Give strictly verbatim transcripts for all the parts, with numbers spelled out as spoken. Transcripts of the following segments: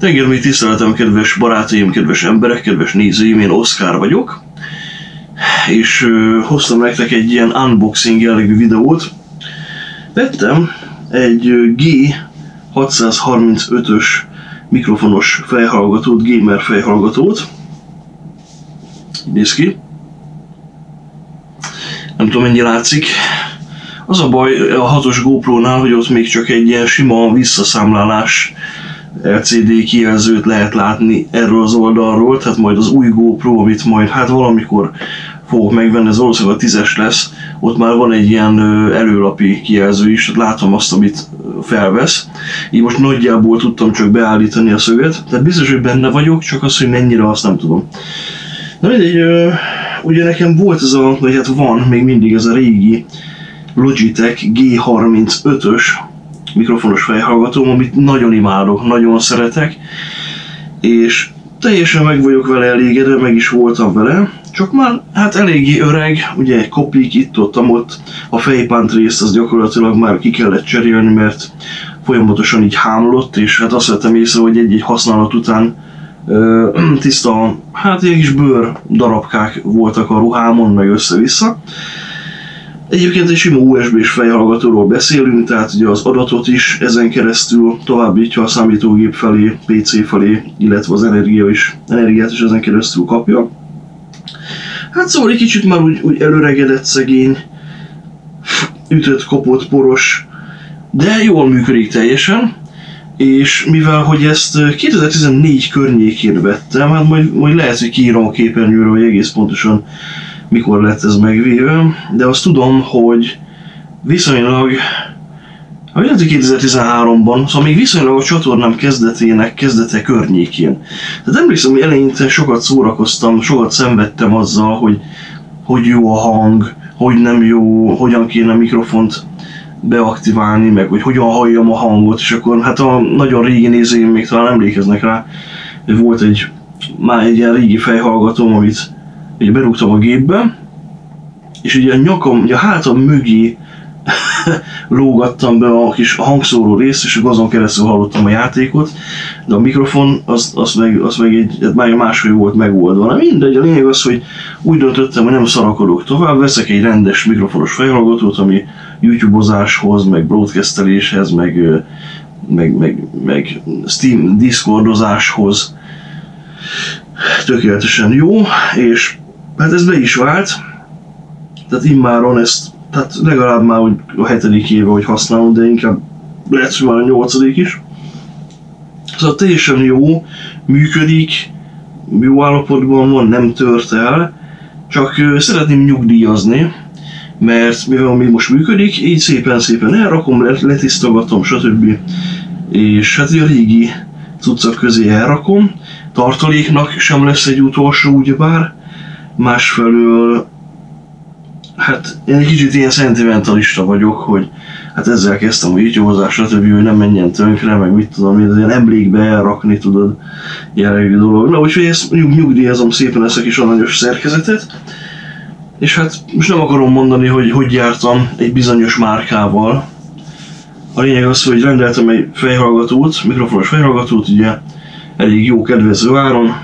Reggel még tiszteletem, kedves barátaim, kedves emberek, kedves nézőim, én Oszkár vagyok, és uh, hoztam nektek egy ilyen unboxing jellegű videót. Vettem egy G hatszázharmincötös mikrofonos fejhallgatót, gamer fejhallgatót. Néz ki. Nem tudom, mennyi látszik. Az a baj a hatos GoPro-nál, hogy ott még csak egy ilyen sima visszaszámlálás el cé dé kijelzőt lehet látni erről az oldalról, tehát majd az új GoPro, amit majd hát valamikor fogok megvenni, ez valószínűleg a tízes lesz, ott már van egy ilyen előlapi kijelző is, tehát látom azt, amit felvesz. Így most nagyjából tudtam csak beállítani a szöget, tehát biztos, hogy benne vagyok, csak az, hogy mennyire, azt nem tudom. Na mindegy, ugye nekem volt ez a, vagy hát van még mindig ez a régi Logitech G harmincötös mikrofonos fejhallgatóm, amit nagyon imádok, nagyon szeretek, és teljesen meg vagyok vele elégedve, meg is voltam vele, csak már hát eléggé öreg, ugye egy kopik itt-ott, ott a fejpánt részt az gyakorlatilag már ki kellett cserélni, mert folyamatosan így hámlott, és hát azt vettem észre, hogy egy-egy használat után ö, tiszta, hát ilyen kis bőr darabkák voltak a ruhámon, meg össze-vissza. Egyébként egy sima u es bé-s fejhallgatóról beszélünk, tehát ugye az adatot is ezen keresztül továbbítja a számítógép felé, pé cé felé, illetve az energia is, energiát is ezen keresztül kapja. Hát szóval egy kicsit már úgy, úgy előregedett szegény, ütött, kopott, poros, de jól működik teljesen. És mivel hogy ezt kétezer-tizennégy környékén vettem, hát majd, majd lehet, hogy kiírom a képernyőről, hogy egész pontosan mikor lett ez megvéve, de azt tudom, hogy viszonylag, hát lehet, hogy kétezer-tizenháromban, szóval még viszonylag a csatornám kezdetének kezdete környékén. Tehát emlékszem, hogy eleinte sokat szórakoztam, sokat szenvedtem azzal, hogy hogy jó a hang, hogy nem jó, hogyan kéne a mikrofont beaktiválni, meg hogy hogyan halljam a hangot, és akkor hát a nagyon régi nézőim még talán emlékeznek rá, hogy volt egy, már egy ilyen régi fejhallgatóm, amit ugye berúgtam a gépbe, és ugye a nyakam, ugye a hátam mögé lógattam be a kis hangszóró részt, és azon keresztül hallottam a játékot, de a mikrofon az, az meg, az meg egy, már máshogy volt megoldva. Na mindegy, a lényeg az, hogy úgy döntöttem, hogy nem szarakodok tovább, veszek egy rendes mikrofonos fejhallgatót, ami YouTube-ozáshoz, meg broadcasteléshez, meg, meg, meg, meg Steam Discordozáshoz tökéletesen jó, és hát ez be is vált, tehát immáron ezt, tehát legalább már úgy a hetedik éve, hogy használom, de inkább lehet, hogy már a nyolcadik is. Szóval teljesen jó, működik, jó állapotban van, nem tört el, csak szeretném nyugdíjazni, mert mivel még most működik, így szépen-szépen elrakom, letisztogatom, stb. És hát a régi cuccak közé elrakom, tartaléknak sem lesz egy utolsó, ugyebár, másfelől hát én egy kicsit ilyen szentimentalista vagyok, hogy hát ezzel kezdtem a YouTube-ozást, stb., hogy nem menjen tönkre, meg mit tudom én, ilyen emlékbe elrakni, tudod, jellegű dolog. Na, úgyhogy ezt nyug nyugdíjazom szépen ezt a kis aranyos szerkezetet, és hát most nem akarom mondani, hogy hogy jártam egy bizonyos márkával. A lényeg az, hogy rendeltem egy fejhallgatót, mikrofonos fejhallgatót, ugye elég jó kedvező áron,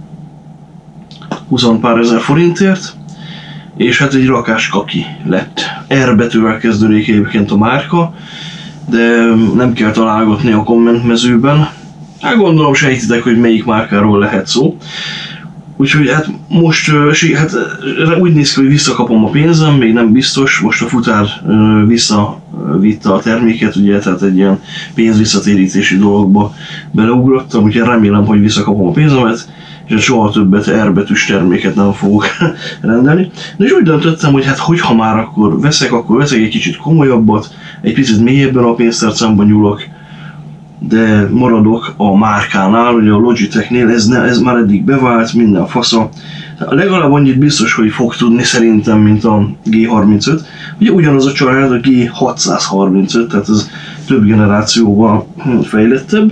húsz pár ezer forintért, és hát egy rakás kaki lett. R betűvel kezdődik egyébként a márka, de nem kell találgatni a kommentmezőben. Hát gondolom sejtitek, hogy melyik márkáról lehet szó. Úgyhogy hát most hát úgy néz ki, hogy visszakapom a pénzem, még nem biztos, most a futár visszavitte a terméket, ugye, tehát egy ilyen pénzvisszatérítési dologba beleugrottam, úgyhogy remélem, hogy visszakapom a pénzemet, és soha többet R betűs terméket nem fogok rendelni. De és úgy döntöttem, hogy hát hogyha már akkor veszek, akkor veszek egy kicsit komolyabbat, egy picit mélyebben a pénztárcámban nyúlok, de maradok a márkánál, ugye a Logitechnél, ez, ne, ez már eddig bevált, minden fasza. Legalább annyit biztos, hogy fog tudni szerintem, mint a G harmincöt. Ugye ugyanaz a család, a G hatszázharmincöt, tehát ez több generációval fejlettebb.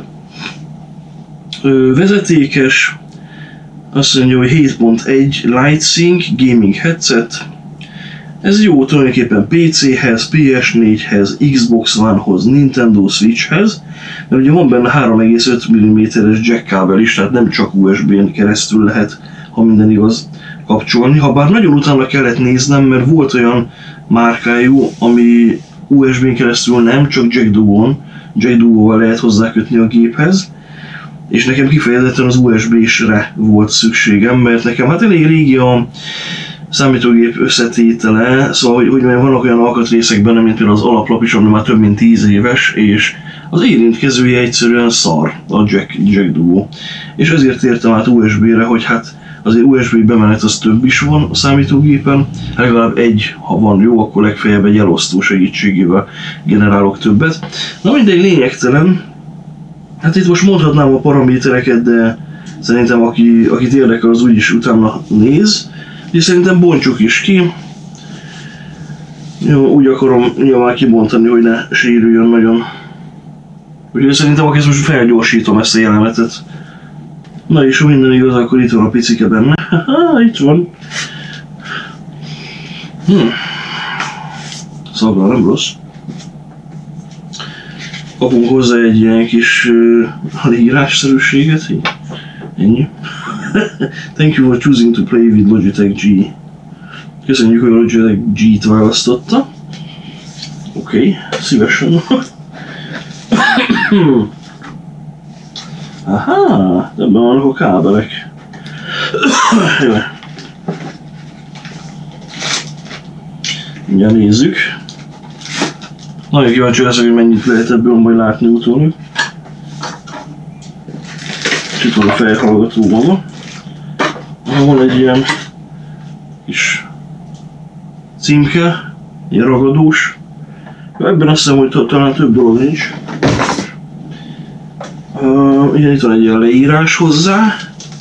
Ö, vezetékes, azt mondja, hogy hét pont egy LightSync Gaming Headset, Ez jó tulajdonképpen pé céhez, pé es négyhez, Xbox One-hoz, Nintendo Switchhez, mert ugye van benne három egész öt milliméteres jack kábel is, tehát nem csak u es bé-n keresztül lehet, ha minden igaz, kapcsolni. Habár nagyon utána kellett néznem, mert volt olyan márkájú, ami u es bé-n keresztül nem, csak Jack Duo-n, Jack Duo-val lehet hozzákötni a géphez, és nekem kifejezetten az u es bé-sre volt szükségem, mert nekem hát elég régi a számítógép összetétele, szóval hogy, hogy vannak olyan alkatrészek benne, mint például az alaplap is, ami már több mint tíz éves, és az érintkezője egyszerűen szar, a Jack, Jack Duo. És ezért értem át u es bé-re, hogy hát azért u es bé bemenet az több is van a számítógépen, legalább egy, ha van jó, akkor legfeljebb egy elosztó segítségével generálok többet. Na mindegy, lényegtelen. Hát itt most mondhatnám a paramétereket, de szerintem aki, akit érdekel, az úgyis utána néz. És szerintem bontsuk is ki. Jó, úgy akarom nyilván kibontani, hogy ne sérüljön nagyon. Úgyhogy szerintem akkor most felgyorsítom ezt a jelenetet. Na és ha minden igaz, akkor itt van a picike benne. Haha, itt van. Hm. Szagra nem rossz. Kapunk hozzá egy ilyen kis uh, leírásszerűséget. Ennyi. Thank you for choosing to play with Logitech G. Köszönjük, hogy a Logitech G-t választotta. Oké, okay, szívesen. Aha, ebben vannak a kábelek. Jó. Mindjárt nézzük. Nagyon kíváncsi leszek, hogy mennyit lehet ebből majd látni utólag. És itt van a fejhallgató maga. Van egy ilyen kis címke, ilyen ragadós. Ebben azt hiszem, hogy talán több dolog nincs. Uh, igen, itt van egy ilyen leírás hozzá.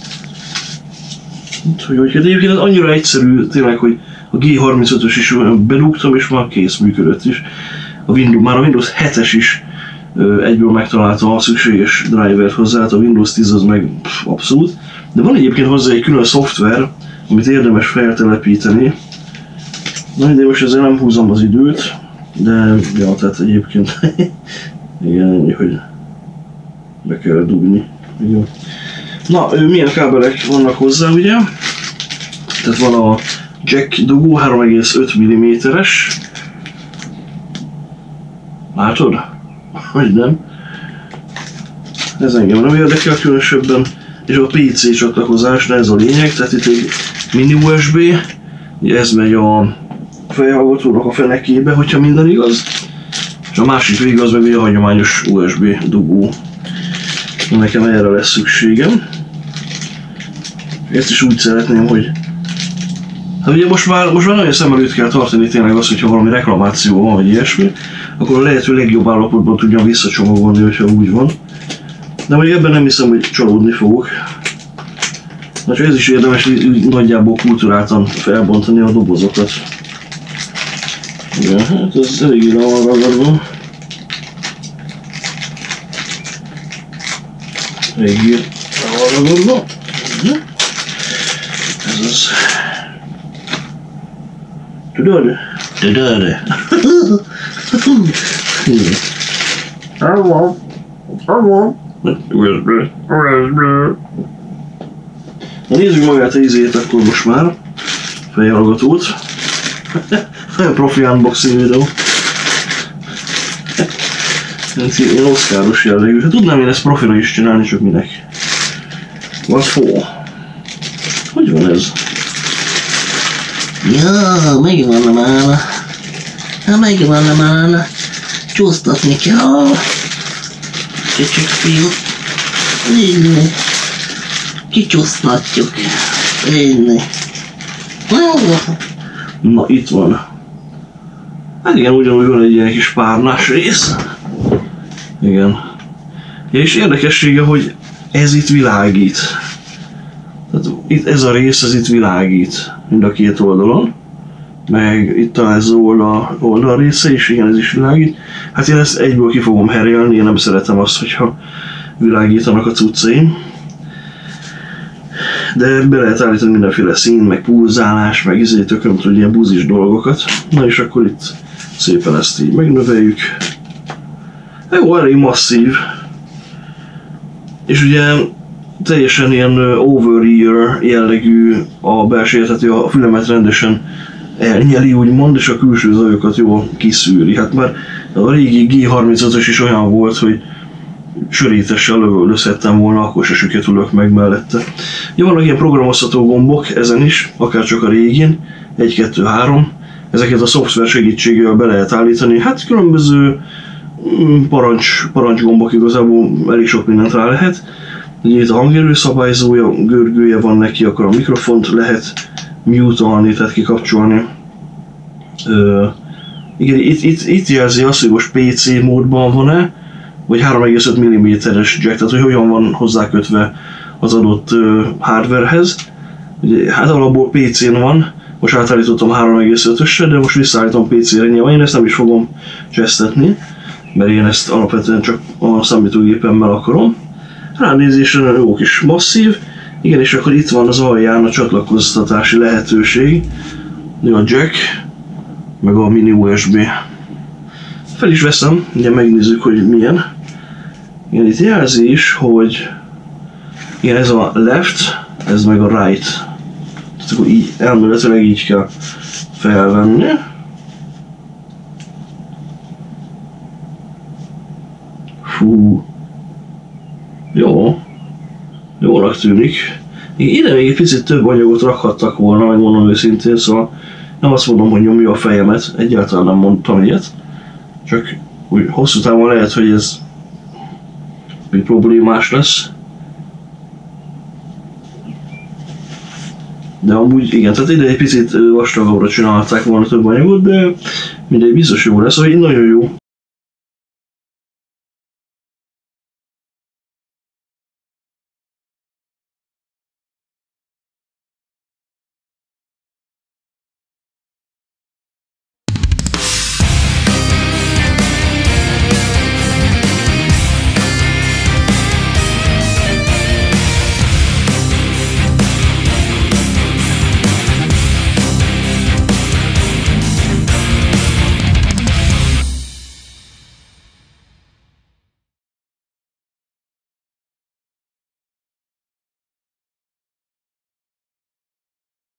Hogy, hogy hát egyébként ez annyira egyszerű tényleg, hogy a G harmincötös is bedugtam, és már kész, működött is. A Windows, már a Windows hetes is uh, egyből megtalálta a szükséges drivert hozzá, hát a Windows tíz az meg pff, abszolút. De van egyébként hozzá egy külön szoftver, amit érdemes feltelepíteni. Na de most ezzel nem húzom az időt, de ja, tehát egyébként igen, ennyi, hogy be kell dugni. Igen. Na, milyen kábelek vannak hozzá, ugye? Tehát van a Jack dugó három egész öt milliméteres. Látod? Hogy nem? Ez engem nem érdekel különösebben. És a pé cé csatlakozás, ez a lényeg, tehát itt egy mini u es bé, ugye ez megy a fejhallgatónak a fenekébe, hogyha minden igaz, és a másik végig az meg a hagyományos u es bé dugó. Nekem erre lesz szükségem. Ezt is úgy szeretném, hogy hát ugye most már, most már nagyon szem előtt kell tartani tényleg az, hogyha valami reklamáció van, vagy ilyesmi, akkor a lehető legjobb állapotban tudjam visszacsomagolni, hogyha úgy van. De még ebben nem hiszem, hogy csalódni fogok. Na csak ez is érdemes nagyjából kulturáltan felbontani a dobozokat. Igen, hát ez eléggé le van ragadva. Eléggé le van ragadva. Ez az. Tudod? Tudod? Elvan. Elvan. Na nézzük magát a izét akkor most már. Fejhallgatót. Nagyon profi unboxing videó. Ilyen oszkáros jellegű. Hát tudnám én ezt profira is csinálni, csak minek. What for? Hogy van ez? Ja, megvan már. Hát megvan már. Csúsztatni kell. Csöcsök fiú. Inni. Kicsúsztatjuk. Inni. Na itt van. Hát igen, ugyanúgy van egy ilyen kis párnás rész. Igen. És érdekessége, hogy ez itt világít. Tehát itt ez a rész, ez itt világít. Mind a két oldalon. Meg itt talán ez az oldal, oldal része is, igen, ez is világít. Hát én ezt egyből ki fogom herélni, én nem szeretem azt, hogyha világítanak a cuccaim. de be lehet állítani mindenféle szín, meg pulzálás, meg izé tököm tud ilyen buzis dolgokat. Na és akkor itt szépen ezt így megnöveljük. Jó, elég masszív. És ugye teljesen ilyen over-ear jellegű a belső, tehát a fülemet rendesen elnyeli úgymond, és a külső zajokat jól kiszűri. Hát már a régi G harmincötös is olyan volt, hogy sörétessel lövöldözhettem volna, akkor se süketülök meg mellette. Ja, vannak ilyen programozható gombok ezen is, akár csak a régin, egy, kettő, három. Ezeket a szoftver segítségével be lehet állítani. Hát különböző parancs, parancsgombok, igazából elég sok mindent rá lehet. Ugye itt a hangerő szabályzója, görgője van neki, akkor a mikrofont lehet mute-olni, tehát kikapcsolni. Ö, igen, itt, itt, itt jelzi azt, hogy most pé cé módban van-e, vagy három egész öt milliméteres jack, tehát hogy hogyan van hozzákötve az adott uh, hardwarehez. Ugye, hát alapból pé cén van, most átállítottam három egész ötösre, de most visszaállítom pé cére, nyilván én ezt nem is fogom csesztetni, mert én ezt alapvetően csak a számítógépemmel akarom. Ránézésre jó kis masszív, igen, és akkor itt van az alján a csatlakoztatási lehetőség, a jack, meg a mini u es bé. Fel is veszem, ugye megnézzük, hogy milyen. Igen, itt jelzi is, hogy igen, ez a left, ez meg a right. Tehát akkor így, elméletileg így kell felvenni. Fú. Jó. Jónak tűnik. Ide még egy picit több anyagot rakhattak volna, megmondom őszintén, szóval nem azt mondom, hogy nyomja a fejemet, egyáltalán nem mondtam ilyet. Csak úgy hosszú távon lehet, hogy ez még problémás lesz. De amúgy igen, tehát ide egy picit vastagabbra csinálták volna több anyagot, de mindegy, biztos jó lesz, hogy nagyon jó.